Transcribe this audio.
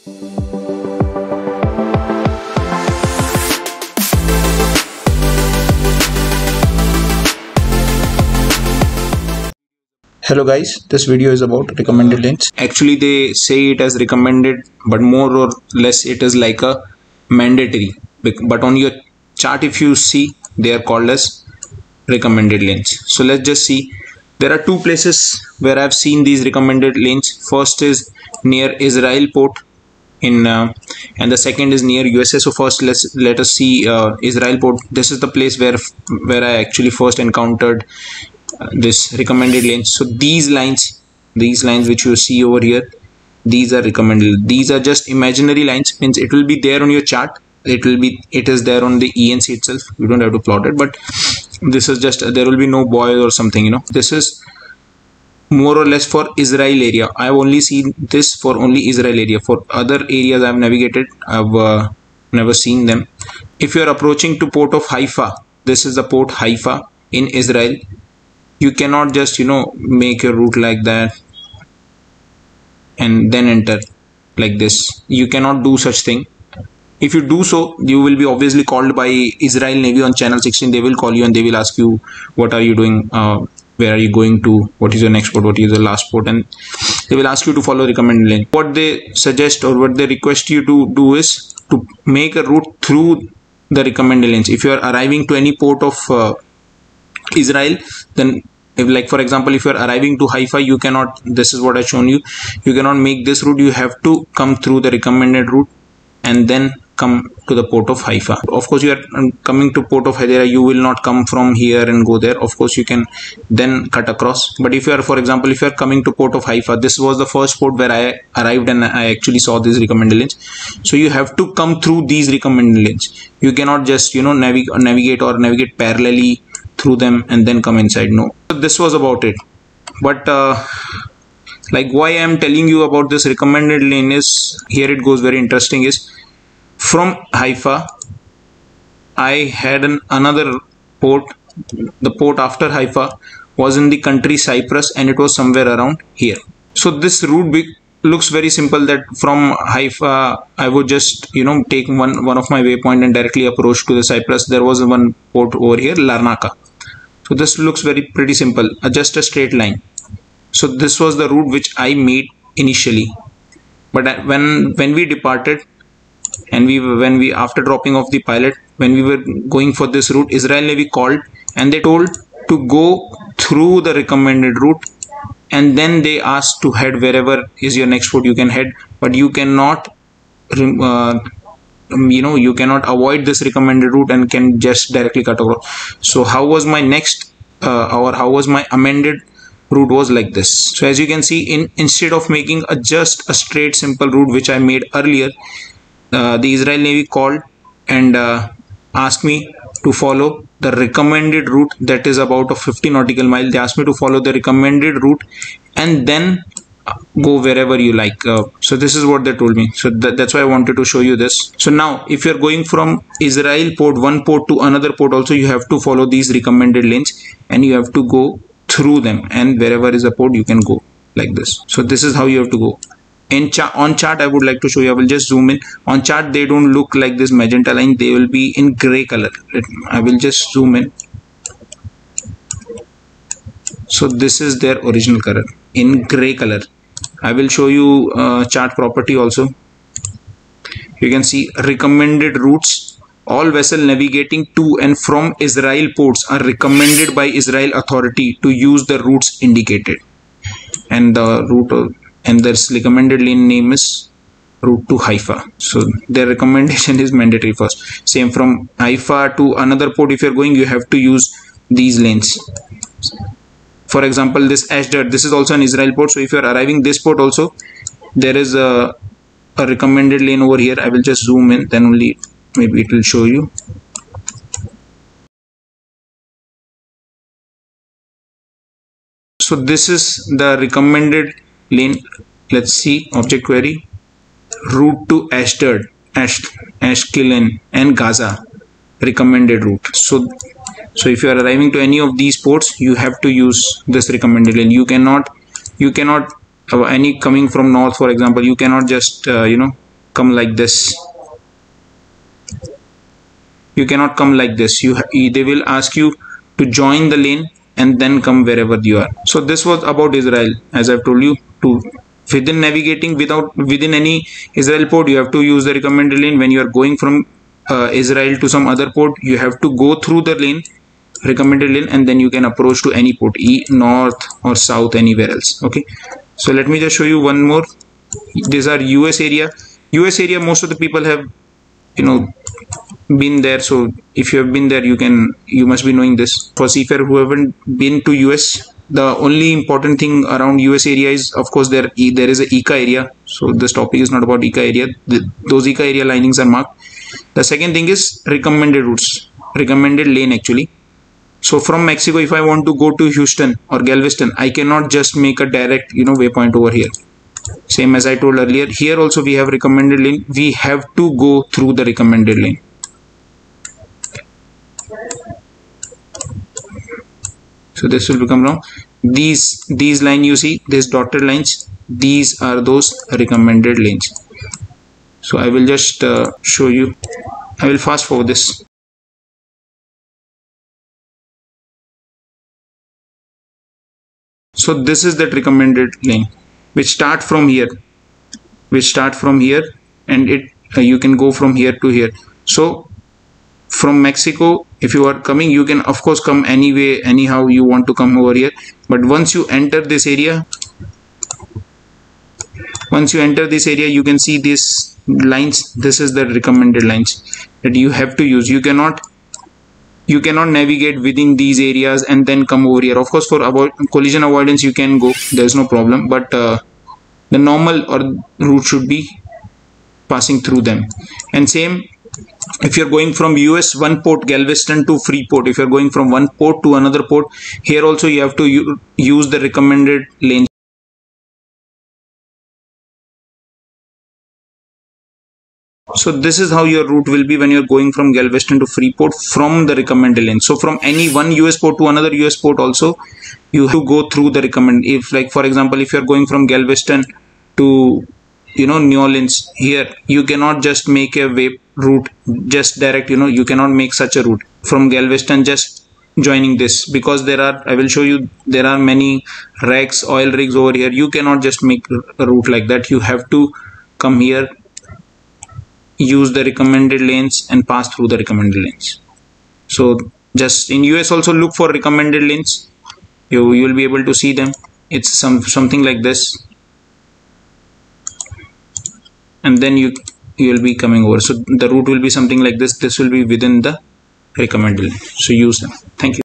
Hello guys, this video is about recommended lanes. Actually they say it as recommended, but more or less it is like a mandatory. But on your chart, if you see, they are called as recommended lanes. So let's just see. There are two places where I've seen these recommended lanes. First is near Israel port in and the second is near USA. So first let us see Israel port. This is the place where I actually first encountered this recommended lanes. So these lines which you see over here, these are recommended. These are just imaginary lines, means it will be there on your chart. It is there on the ENC itself. You don't have to plot it, but this is just, there will be no boy or something, you know. This is more or less for Israel area. I've only seen this for only Israel area. For other areas I've navigated, I've never seen them. If you're approaching to port of Haifa, this is the port Haifa in Israel. You cannot just, you know, make your route like that and then enter like this. You cannot do such thing. If you do so, you will be obviously called by Israel Navy on channel 16. They will call you and they will ask you, what are you doing, where are you going to, what is your next port, what is the last port, and they will ask you to follow recommended lane. What they suggest or what they request you to do is to make a route through the recommended lanes. If you are arriving to any port of Israel, then if, like for example, if you are arriving to Haifa, you cannot, this is what I've shown you, you cannot make this route. You have to come through the recommended route and then come to the port of Haifa. Of course, you are coming to port of Hadera, you will not come from here and go there. Of course, you can then cut across. But if you are, for example, if you are coming to port of Haifa, this was the first port where I arrived and I actually saw these recommended lanes. So you have to come through these recommended lanes. You cannot just, you know, navigate parallelly through them and then come inside. No. So this was about it. But like why I am telling you about this recommended lane is, here it goes very interesting, is from Haifa I had another port. The port after Haifa was in the country Cyprus and it was somewhere around here. So this route looks very simple, that from Haifa I would just, you know, take one of my waypoint and directly approach to the Cyprus. There was one port over here, Larnaca. So this looks pretty simple, just a straight line. So this was the route which I made initially. But when we departed and when we after dropping off the pilot, when we were going for this route, Israel Navy called and they told to go through the recommended route, and then they asked to head wherever is your next port. You can head, but you cannot you cannot avoid this recommended route and can just directly cut across. So how was my next how was my amended route was like this. So as you can see, instead of making just a straight simple route which I made earlier, the Israel Navy called and asked me to follow the recommended route, that is about a 50 nautical mile. They asked me to follow the recommended route and then go wherever you like. So this is what they told me. So that's why I wanted to show you this. So now if you're going from Israel port, one port to another port also, you have to follow these recommended lanes and you have to go through them, and wherever is a port you can go like this. So this is how you have to go. On chart I would like to show you. I will just zoom in. On chart they don't look like this magenta line, they will be in gray color. I will just zoom in. So this is their original color in gray color. I will show you chart property also. You can see recommended routes. All vessels navigating to and from Israel ports are recommended by Israel authority to use the routes indicated. And the route and this recommended lane name is route to Haifa. So their recommendation is mandatory first. Same from Haifa to another port, if you're going, you have to use these lanes. For example, this Ashdod, this is also an Israel port. So if you're arriving this port also, there is a recommended lane over here. I will just zoom in, then only maybe it will show you. So this is the recommended lane. Let's see, object query, route to Ashdod, Ashkelon and Gaza, recommended route. So if you are arriving to any of these ports, you have to use this recommended lane. You cannot any coming from north, for example, you cannot just come like this. You cannot come like this. They will ask you to join the lane and then come wherever you are. So this was about Israel. As I've told you, to within navigating within any Israel port, you have to use the recommended lane. When you are going from Israel to some other port, you have to go through the lane, recommended lane, and then you can approach to any port, north or south, anywhere else. Okay, so let me just show you one more. These are US area. US area, most of the people have been there. So if you have been there, you must be knowing this. For seafarer who haven't been to US, the only important thing around US area is, of course, there is a ICA area. So this topic is not about ICA area. Those ICA area linings are marked. The second thing is recommended routes, recommended lane actually. So from Mexico, if I want to go to Houston or Galveston, I cannot just make a direct waypoint over here. Same as I told earlier, here also we have recommended lane. We have to go through the recommended lane. So this will become wrong. These line you see, these dotted lines, these are those recommended lanes. So I will just show you. I will fast forward this. So this is that recommended lane, which start from here, and you can go from here to here. So from Mexico, if you are coming, you can of course come anyway, anyhow you want to come over here. But once you enter this area, you can see these lines. This is the recommended lines that you have to use. You cannot navigate within these areas and then come over here. Of course, for collision avoidance you can go, there's no problem, but the normal route should be passing through them. And same if you're going from US one port, Galveston to Freeport, if you're going from one port to another port, here also you have to use the recommended lane. So this is how your route will be when you're going from Galveston to Freeport from the recommended lane. So from any one US port to another US port also, you have to go through the recommended. If, like for example, if you're going from Galveston to New Orleans, here you cannot just make a route just direct, you cannot make such a route from Galveston just joining this, because I will show you, there are many oil rigs over here. You cannot just make a route like that. You have to come here, use the recommended lanes and pass through the recommended lanes. So just in US also look for recommended lanes. You will be able to see them. It's something like this, and then you will be coming over. So the route will be something like this. This will be within the recommended lane. So use them. Thank you.